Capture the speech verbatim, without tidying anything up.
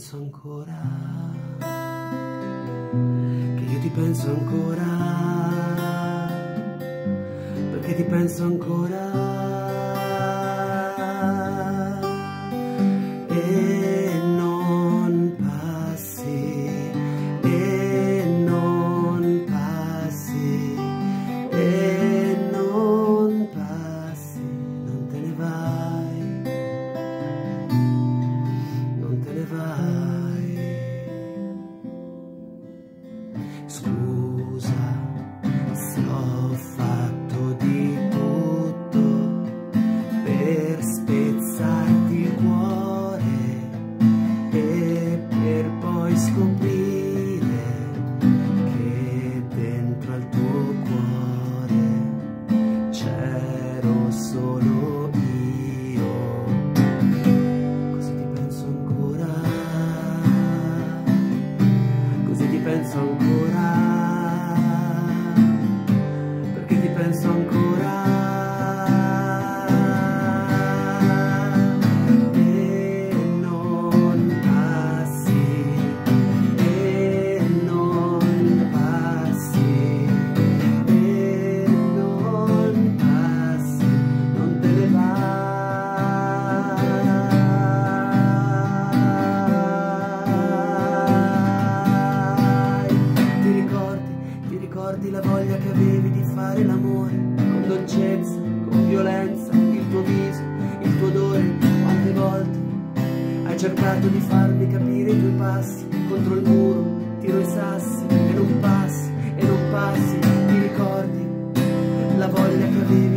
penso ancora, che io ti penso ancora, perché ti penso ancora. E non passi, e non passi, e non passi, non te ne vai, non te ne vai. Scusa se ho fatto di tutto per spezzarti il cuore e per poi scoprire che dentro al tuo cuore c'ero solo io. Così ti penso ancora, così ti penso ancora, perché ti penso ancora. E non passi, e non passi, e non passi, non te ne vai. Ti ricordi, ti ricordi la voglia che avevi di fare l'amore con dolcezza, con violenza, il tuo viso, il tuo odore. Quante volte hai cercato di farmi capire i tuoi passi contro il muro, tiro i sassi e non passi, e non passi. Ti ricordi la voglia che avevi